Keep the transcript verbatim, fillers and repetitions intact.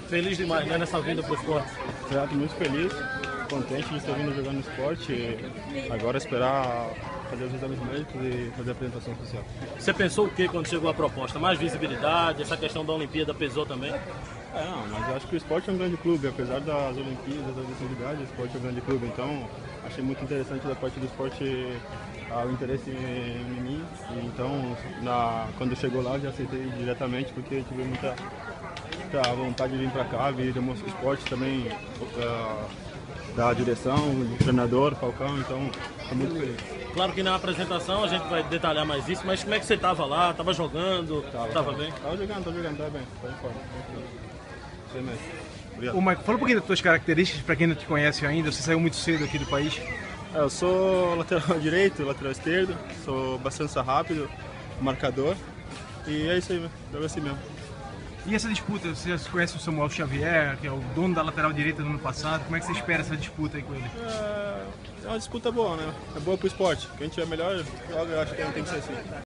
Feliz demais, né, nessa vinda pro esporte. Exato, muito feliz, contente de estar vindo jogar no esporte e agora esperar fazer os exames médicos e fazer a apresentação oficial. Você pensou o que quando chegou a proposta? Mais visibilidade, essa questão da Olimpíada pesou também? É, não, mas eu acho que o esporte é um grande clube, apesar das Olimpíadas, das visibilidades, o esporte é um grande clube, então achei muito interessante da parte do esporte ah, o interesse em, em mim, e então na, quando chegou lá eu já aceitei diretamente porque tive muita, muita vontade de vir para cá, vir demonstrar o esporte também uh, da direção, do treinador, Falcão, então estou muito feliz. Claro que na apresentação a gente vai detalhar mais isso, mas como é que você estava lá? Estava jogando? Estava bem? Estava jogando, estava jogando, estava bem, estava em forma. Sei mesmo. Obrigado. Ô, Michael, fala um pouquinho das tuas características, para quem não te conhece ainda, você saiu muito cedo aqui do país. É, eu sou lateral direito, lateral esquerdo, sou bastante rápido, marcador, e é isso aí, jogo assim mesmo. E essa disputa, você já conhece o Samuel Xavier, que é o dono da lateral direita do ano passado, como é que você espera essa disputa aí com ele? É, é uma disputa boa, né? É boa pro esporte. Quem tiver melhor, joga, eu acho que tem que ser assim.